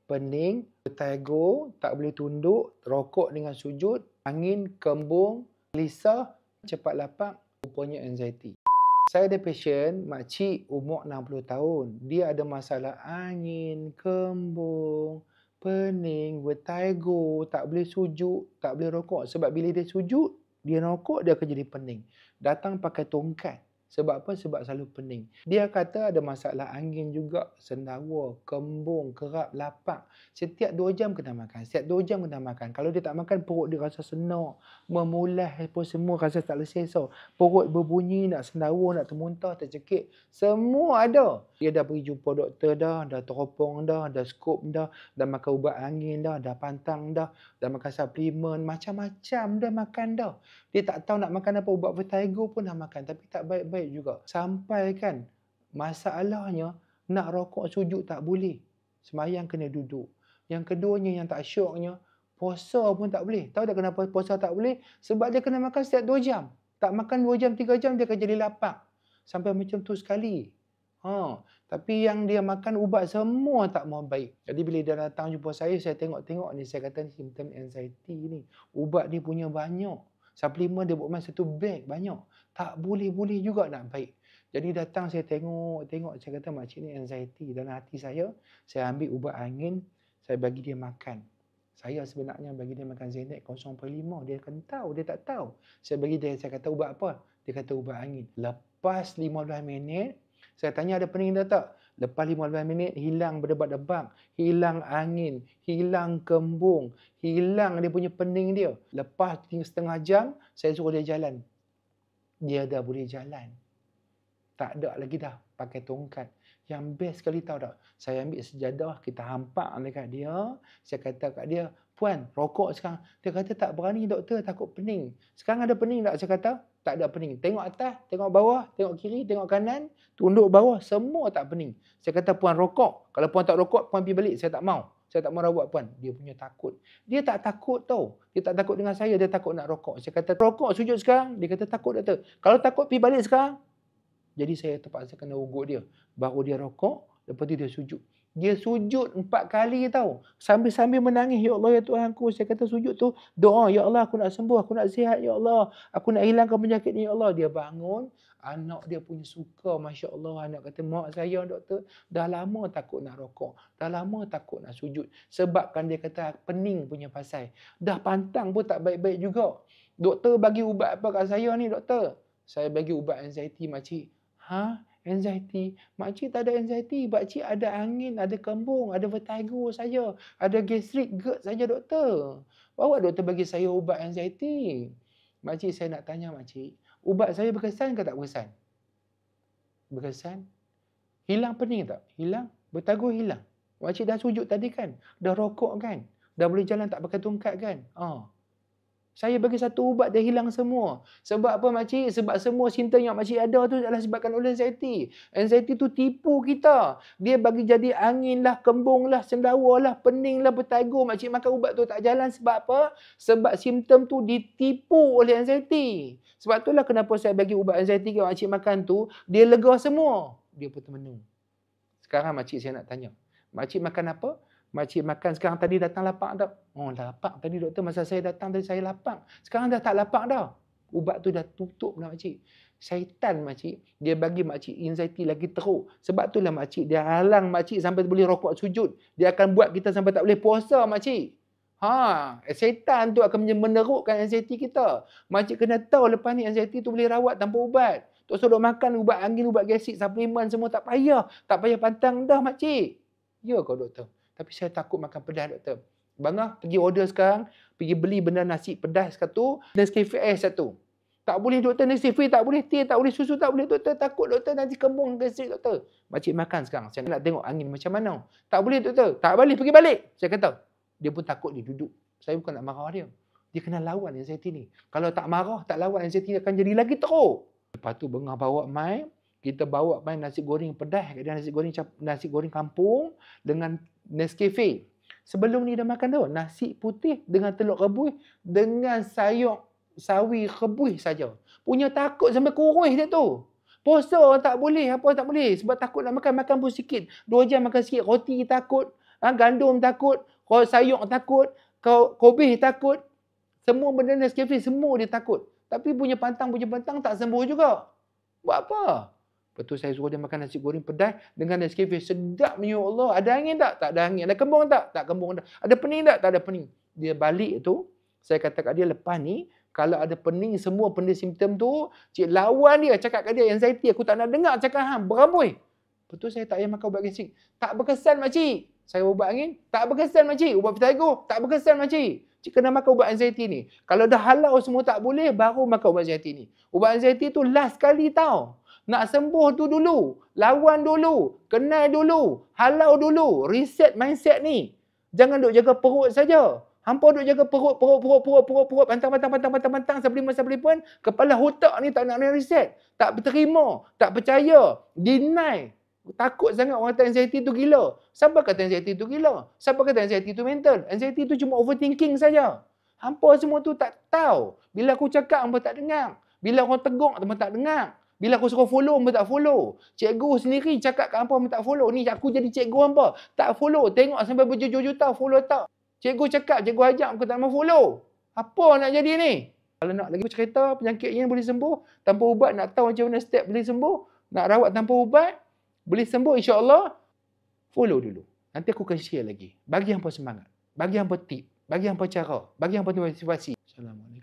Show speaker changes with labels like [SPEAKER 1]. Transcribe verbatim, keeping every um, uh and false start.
[SPEAKER 1] pening, bertegur, tak boleh tunduk, rokok dengan sujud, angin, kembung, gelisah, cepat lapang, rupanya anxiety. Saya ada pasien, makcik umur enam puluh tahun. Dia ada masalah angin, kembung, pening, bertegur, tak boleh sujud, tak boleh rokok. Sebab bila dia sujud, dia rokok, dia akan jadi pening. Datang pakai tongkat. Sebab apa? Sebab selalu pening. Dia kata ada masalah angin juga, sendawa, kembung, kerap, lapang. Setiap dua jam kena makan. Setiap dua jam kena makan. Kalau dia tak makan, perut dia rasa senak, memulas apa semua, rasa tak selesa. Perut berbunyi, nak sendawa, nak termuntah, tercekik. Semua ada. Dia dah pergi jumpa doktor dah, dah teropong dah, dah skop dah, dah makan ubat angin dah, dah pantang dah, dah makan suplemen, macam-macam dah makan dah. Dia tak tahu nak makan apa, ubat vertigo pun dah makan, tapi tak baik-baik juga. Sampai kan, masalahnya, nak rokok sujud tak boleh. Semayang kena duduk. Yang keduanya yang tak syoknya, puasa pun tak boleh. Tahu tak kenapa puasa tak boleh? Sebab dia kena makan setiap dua jam. Tak makan dua jam, tiga jam, dia akan jadi lapang. Sampai macam tu sekali. Ha, tapi yang dia makan ubat semua tak mau baik. Jadi bila dia datang jumpa saya, saya tengok-tengok ni, saya kata ni simptom anxiety ni. Ubat dia punya banyak. Suplemen dia buat main satu beg banyak. Tak boleh-boleh juga nak baik. Jadi datang saya tengok-tengok, saya kata makcik ni anxiety. Dalam hati saya, saya ambil ubat angin, saya bagi dia makan. Saya sebenarnya bagi dia makan Zanet kosong perpuluhan lima. Dia akan tahu, dia tak tahu. Saya bagi dia, saya kata ubat apa? Dia kata ubat angin. Lepas lima belas minit, saya tanya ada pening dah tak? Lepas lima belas minit, hilang berdebar-debar. Hilang angin, hilang kembung, hilang dia punya pening dia. Lepas setengah jam, saya suruh dia jalan. Dia dah boleh jalan. Tak ada lagi dah pakai tongkat. Yang best sekali tahu tak? Saya ambil sejadah, kita hampak dekat dia. Saya kata kat dia, puan, rokok sekarang. Dia kata tak berani doktor, takut pening. Sekarang ada pening tak? Saya kata, tak ada pening. Tengok atas, tengok bawah, tengok kiri, tengok kanan, tunduk bawah, semua tak pening. Saya kata, puan rokok. Kalau puan tak rokok, puan pergi balik. Saya tak mau. Saya tak mau rawat puan. Dia punya takut. Dia tak takut tau. Dia tak takut dengan saya, dia takut nak rokok. Saya kata, rokok sujud sekarang. Dia kata, takut doktor. Kalau takut, pergi balik sekarang. Jadi saya terpaksa kena ugut dia. Baru dia rokok, lepas tu dia sujud. Dia sujud empat kali tau. Sambil-sambil menangis, ya Allah, ya Tuhanku. Saya kata sujud tu, doa, ya Allah, aku nak sembuh, aku nak sihat, ya Allah. Aku nak hilangkan penyakit ni, ya Allah. Dia bangun, anak dia punya suka, Masya Allah. Anak kata, mak saya doktor, dah lama takut nak rokok. Dah lama takut nak sujud. Sebabkan dia kata pening punya pasal. Dah pantang pun tak baik-baik juga. Doktor bagi ubat apa kat saya ni, doktor? Saya bagi ubat anxiety, makcik. Ha? Anxiety? Makcik tak ada anxiety. Makcik ada angin, ada kembung, ada vertigo saja. Ada gastric GERD saja, doktor. Bawa doktor bagi saya ubat anxiety. Makcik, saya nak tanya makcik. Ubat saya berkesan ke tak berkesan? Berkesan? Hilang pening tak? Hilang? Bertegur hilang? Makcik dah sujud tadi kan? Dah rokok kan? Dah boleh jalan tak pakai tongkat kan? Ah. Saya bagi satu ubat, dia hilang semua. Sebab apa makcik? Sebab semua simptom yang makcik ada tu adalah sebabkan oleh anxiety. Anxiety tu tipu kita. Dia bagi jadi angin lah, kembung lah, sendawa lah, pening lah, bertegur. Makcik makan ubat tu tak jalan sebab apa? Sebab simptom tu ditipu oleh anxiety. Sebab itulah kenapa saya bagi ubat anxiety ke makcik makan tu, dia lega semua. Dia pun termenung. Sekarang makcik saya nak tanya. Makcik makan apa? Makcik makan sekarang tadi datang lapang tak? Oh, lapang tadi doktor. Masa saya datang tadi saya lapang. Sekarang dah tak lapang dah. Ubat tu dah tutup dah makcik. Syaitan makcik. Dia bagi makcik anxiety lagi teruk. Sebab itulah makcik dia halang makcik sampai boleh rokok sujud. Dia akan buat kita sampai tak boleh puasa makcik. Ha, syaitan tu akan menerukkan anxiety kita. Makcik kena tahu lepas ni anxiety tu boleh rawat tanpa ubat. Tak suruh makan ubat angin, ubat gastric, suplemen semua tak payah. Tak payah pantang dah makcik. Ya ke doktor? Tapi saya takut makan pedas, doktor. Bangah, pergi order sekarang. Pergi beli benda nasi pedas satu. Nescafe ais satu. Tak boleh, doktor. Nescafe tak boleh. Teh tak boleh. Susu tak boleh, doktor. Takut, doktor. Nanti kembung gastrik, doktor. Makcik makan sekarang. Saya nak tengok angin macam mana. Tak boleh, doktor. Tak boleh. Pergi balik. Saya kata. Dia pun takut dia duduk. Saya bukan nak marah dia. Dia kena lawan anxiety ni. Kalau tak marah, tak lawan, anxiety akan jadi lagi teruk. Lepas tu, bengah bawa mai. Kita bawa main nasi goreng pedas. Nasi goreng nasi goreng kampung dengan Nescafe. Sebelum ni dah makan tu nasi putih dengan telur rebus dengan sayur sawi rebus saja. Punya takut sampai kurus dia tu. Puasa tak boleh, apa tak boleh sebab takut nak makan, makan pun sikit. Dua jam makan sikit, roti takut, Ha, gandum takut, kau sayur takut, kau kobis takut. Semua benda Nescafe, semua dia takut. Tapi punya pantang, punya pantang tak sembuh juga. Buat apa? Lepas tu saya suruh dia makan nasi goreng pedas dengan Nescafe. Sedapnya, ya Allah. Ada angin tak? Tak ada angin. Ada kembung tak? Tak kembung. Ada pening tak? Tak ada pening. Dia balik tu, saya kata kat dia, lepas ni, kalau ada pening, semua benda simptom tu, cik lawan dia, cakap kat dia, anxiety, aku tak nak dengar cakap hang, beramboi. Lepas tu saya tak payah makan ubat gasing. Tak berkesan makcik. Saya ubat angin, tak berkesan makcik. Ubat Vitago, tak berkesan makcik. Cik kena makan ubat anxiety ni. Kalau dah halau semua tak boleh, baru makan ubat anxiety ni. Ubat anxiety tu last kali tau. Nak sembuh tu dulu. Lawan dulu. Kenal dulu. Halau dulu. Reset mindset ni. Jangan duk jaga perut saja. Hampa duk jaga perut, perut, perut, perut, perut, perut, pantang, pantang, pantang, pantang, pantang, sebelum masa pun, kepala otak ni tak nak reset. Tak terima. Tak percaya. Deny. Takut sangat orang kata anxiety tu gila. Siapa kata anxiety tu gila? Siapa kata anxiety tu mental? Anxiety tu cuma overthinking saja. Hampa semua tu tak tahu. Bila aku cakap, hampa tak dengar. Bila orang tegur, hampa tak dengar. Bila aku suruh follow, hampa tak follow. Cikgu sendiri cakap kat hampa, hampa tak follow. Ni aku jadi cikgu hampa. Tak follow. Tengok sampai berjuta-juta follow tak. Cikgu cakap, cikgu ajak, aku tak mau follow. Apa nak jadi ni? Kalau nak lagi cerita, penyakit ini boleh sembuh. Tanpa ubat, nak tahu macam mana step boleh sembuh. Nak rawat tanpa ubat. Boleh sembuh insya-Allah. Follow dulu. Nanti aku akan share lagi. Bagi hangpa semangat. Bagi hangpa tip. Bagi hangpa cara. Bagi hangpa motivasi. Assalamualaikum.